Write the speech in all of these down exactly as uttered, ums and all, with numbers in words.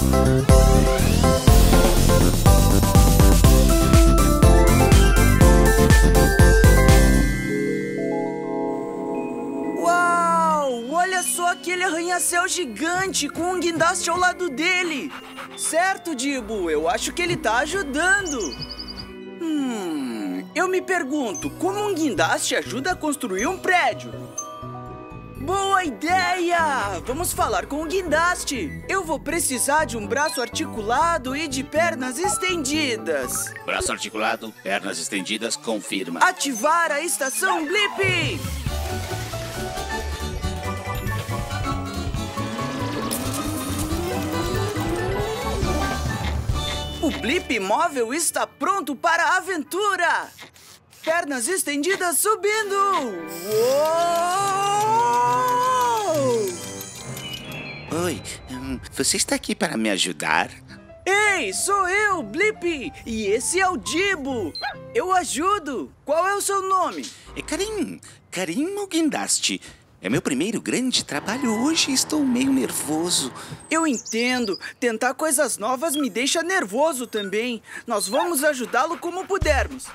Uau! Olha só aquele arranha-céu gigante com um guindaste ao lado dele. Certo, Dibo, eu acho que ele tá ajudando. Hum, eu me pergunto, como um guindaste ajuda a construir um prédio? Boa ideia! Vamos falar com o guindaste. Eu vou precisar de um braço articulado e de pernas estendidas. Braço articulado, pernas estendidas, confirma. Ativar a estação Blip! O Blip móvel está pronto para a aventura! Pernas estendidas subindo! Uou! Oi, hum, você está aqui para me ajudar? Ei, sou eu, Blip! E esse é o Dibo! Eu ajudo! Qual é o seu nome? É Karim, Karim o guindaste. É meu primeiro grande trabalho hoje e estou meio nervoso. Eu entendo. Tentar coisas novas me deixa nervoso também. Nós vamos ajudá-lo como pudermos.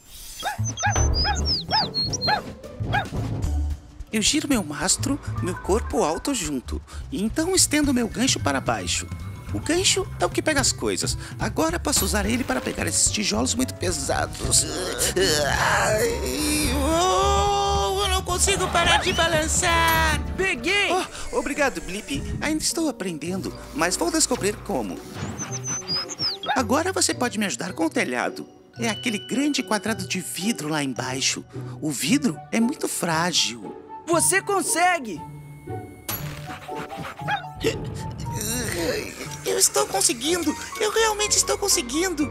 Eu giro meu mastro, meu corpo alto junto. E então estendo meu gancho para baixo. O gancho é o que pega as coisas. Agora posso usar ele para pegar esses tijolos muito pesados. Ai, oh, eu não consigo parar de balançar. Peguei! Oh, obrigado, Blip. Ainda estou aprendendo, mas vou descobrir como. Agora você pode me ajudar com o telhado. É aquele grande quadrado de vidro lá embaixo. O vidro é muito frágil. Você consegue! Eu estou conseguindo! Eu realmente estou conseguindo!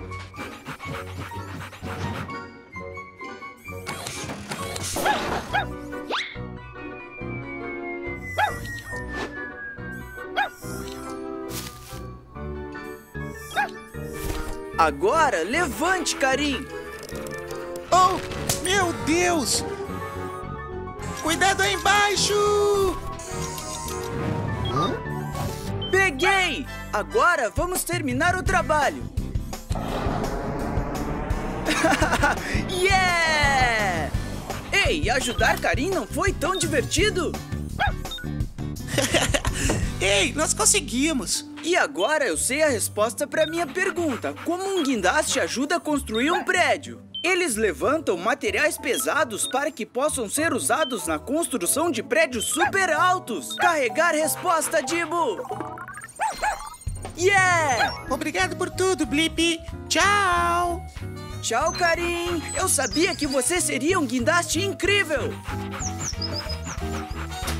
Agora, levante, Karim! Oh, meu Deus! Cuidado aí embaixo! Peguei! Agora vamos terminar o trabalho! Yeah! Ei, ajudar Karim não foi tão divertido? Ei, nós conseguimos! E agora eu sei a resposta para minha pergunta. Como um guindaste ajuda a construir um prédio? Eles levantam materiais pesados para que possam ser usados na construção de prédios super altos. Carregar resposta, Dibo! Yeah! Obrigado por tudo, Blip! Tchau! Tchau, Karim! Eu sabia que você seria um guindaste incrível!